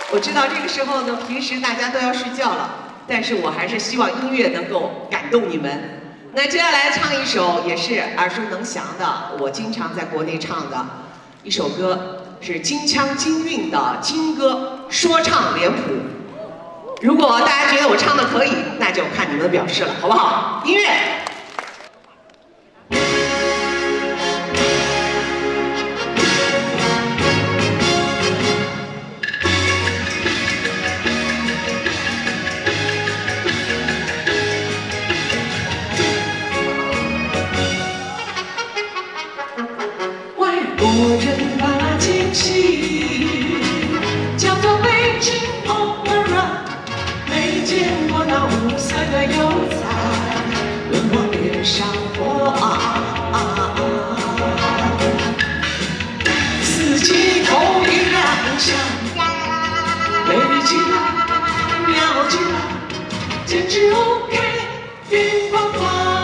我知道这个时候呢，平时大家都要睡觉了，但是我还是希望音乐能够感动你们。那接下来唱一首也是耳熟能详的，我经常在国内唱的一首歌，是京腔京韵的京歌，说唱脸谱。如果大家觉得我唱的可以，那就看你们的表示了，好不好？音乐。 国人把京戏叫做北京 opera， 没见过那五色的油彩轮往脸上画，四季口音亮相，美极了，妙极了，简直 OK， 云光光。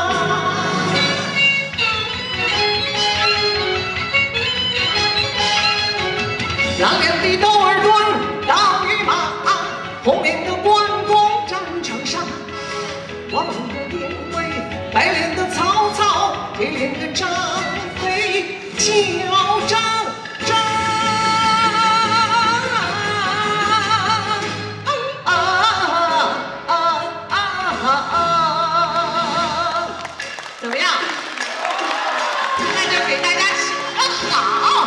两脸的窦尔敦，大御马，红脸的关公战场上，黄脸的典韦，白脸的曹操，黑脸的张飞，叫张张。怎么样？那就给大家起个好。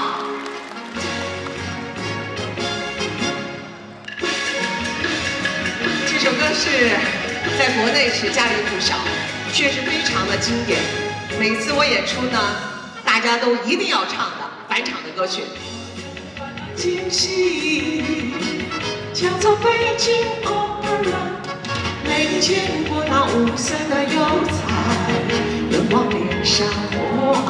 这首歌是在国内是家喻户晓，确实非常的经典。每次我演出呢，大家都一定要唱的返场的歌曲。京戏叫做北京 opera， 没见过那五色的油彩轮往脸上画，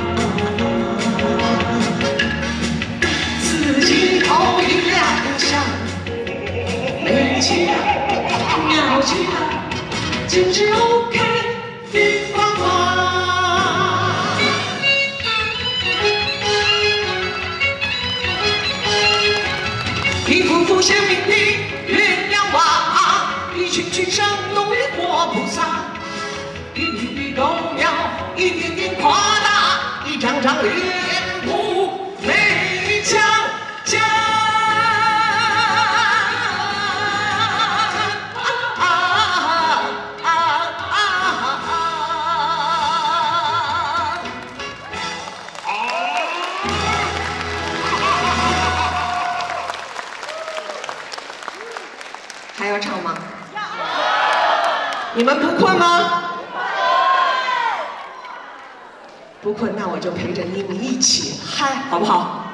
四季口音亮相，美极了。 妙极了，简直 OK， 云光光。一幅幅鲜明的鸳鸯娃，一群群生动的活菩萨，一粒粒豆苗，一点点夸大，一张张脸谱美将将。 还要唱吗？你们不困吗？不困，那我就陪着你们一起嗨，好不好？